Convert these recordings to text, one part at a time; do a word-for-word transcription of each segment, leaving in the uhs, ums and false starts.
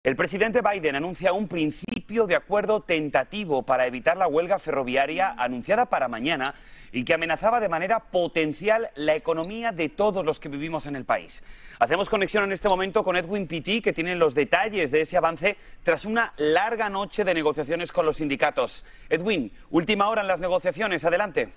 El presidente Biden anuncia un principio de acuerdo tentativo para evitar la huelga ferroviaria anunciada para mañana y que amenazaba de manera potencial la economía de todos los que vivimos en el país. Hacemos conexión en este momento con Edwin Pitti, que tiene los detalles de ese avance tras una larga noche de negociaciones con los sindicatos. Edwin, última hora en las negociaciones, adelante.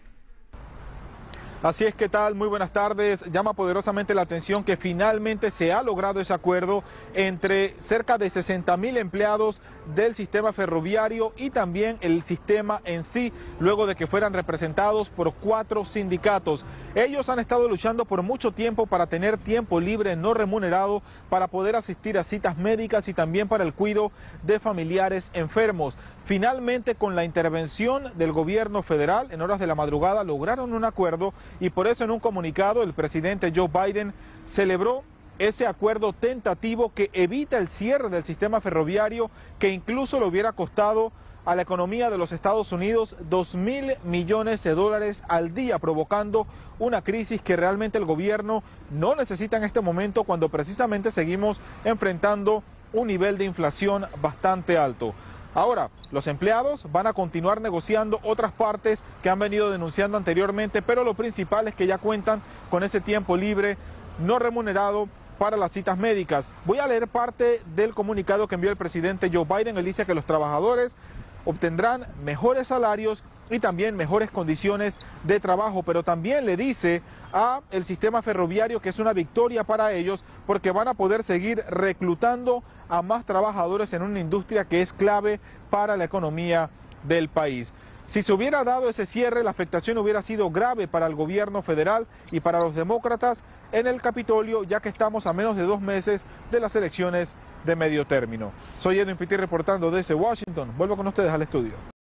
Así es, ¿qué tal? Muy buenas tardes. Llama poderosamente la atención que finalmente se ha logrado ese acuerdo entre cerca de sesenta mil empleados del sistema ferroviario y también el sistema en sí, luego de que fueran representados por cuatro sindicatos. Ellos han estado luchando por mucho tiempo para tener tiempo libre no remunerado, para poder asistir a citas médicas y también para el cuidado de familiares enfermos. Finalmente, con la intervención del gobierno federal, en horas de la madrugada lograron un acuerdo y por eso en un comunicado el presidente Joe Biden celebró ese acuerdo tentativo que evita el cierre del sistema ferroviario, que incluso le hubiera costado a la economía de los Estados Unidos dos mil millones de dólares al día, provocando una crisis que realmente el gobierno no necesita en este momento, cuando precisamente seguimos enfrentando un nivel de inflación bastante alto. Ahora, los empleados van a continuar negociando otras partes que han venido denunciando anteriormente, pero lo principal es que ya cuentan con ese tiempo libre no remunerado para las citas médicas. Voy a leer parte del comunicado que envió el presidente Joe Biden. Él dice que los trabajadores obtendrán mejores salarios y también mejores condiciones de trabajo, pero también le dice a el sistema ferroviario que es una victoria para ellos porque van a poder seguir reclutando a más trabajadores en una industria que es clave para la economía del país. Si se hubiera dado ese cierre, la afectación hubiera sido grave para el gobierno federal y para los demócratas en el Capitolio, ya que estamos a menos de dos meses de las elecciones de medio término. Soy Edwin Pitti reportando desde Washington. Vuelvo con ustedes al estudio.